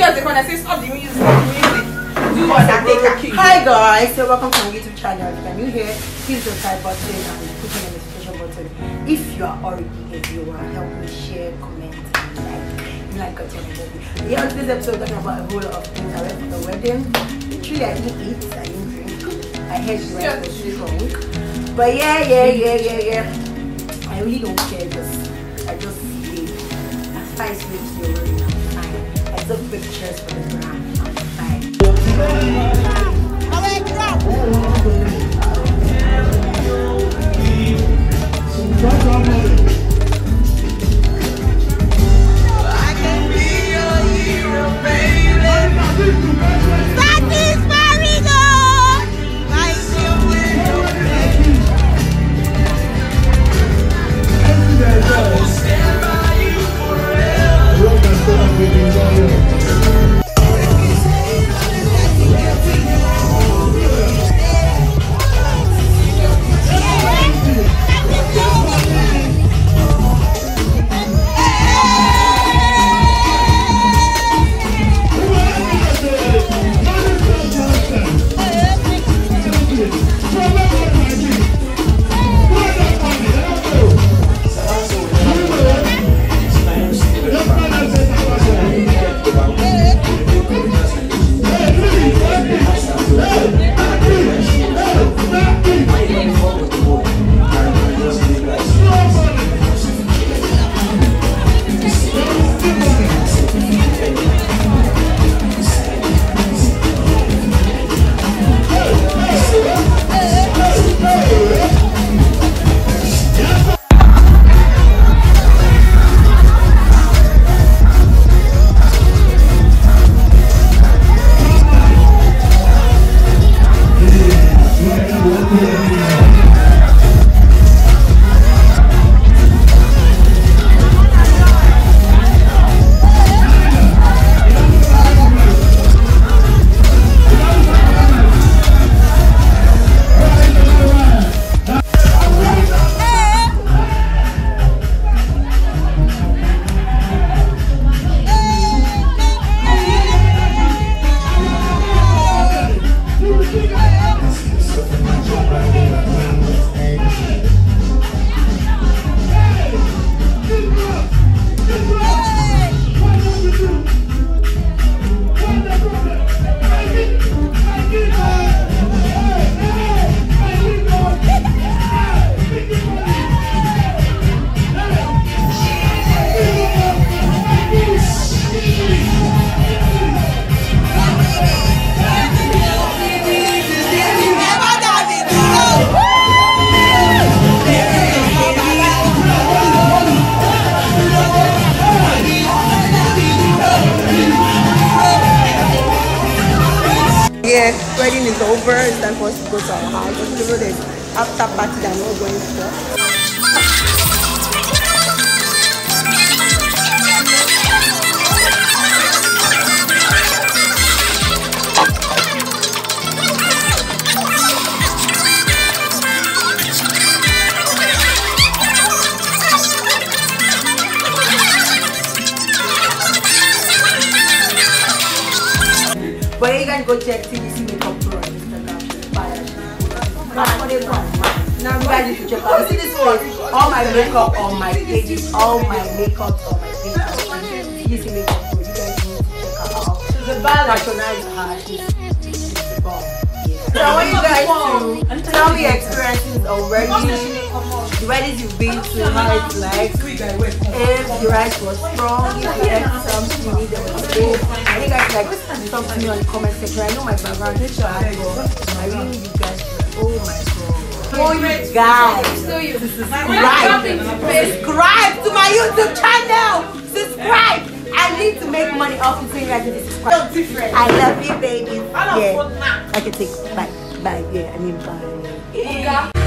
just the corner say stop the music, stop the music. Do what I take. Hi guys, so welcome to my YouTube channel. If you're new here, please subscribe button and click on the notification button. If you are already a viewer, help me share, comment, and like a channel. Yeah, on this episode talking about a whole lot of things. I went for the wedding. Literally I didn't eat, I didn't drink. I heard the rest was strong. But yeah. I really don't care, I just stay. As far as makes you already, I'm fine. I took pictures for the gram, I'm fine. Yeah, wedding is over. It's time for us to go to our house. Just give it after party that we're going for. But you can go check TDC Makeup Pro on Instagram. Now you guys need to check out. You see this one? All my makeup on my pages. All my makeup on my pages. TDC Makeup Pro. You guys need to check her out. She's a bad patronize her. She's the bomb. So I want you guys to tell me your experiences already. The weddings you've been to, how it's like. If your rice was strong, if you ate something you needed was good. And you guys like talk to me on the comment section. I know my background is bad, but I really need you guys to, oh my god. Oh you guys, subscribe to my YouTube channel. Subscribe. I need to make money off of saying I can subscribe. I love you, baby. Yeah, I can take bye. Yeah, I mean bye.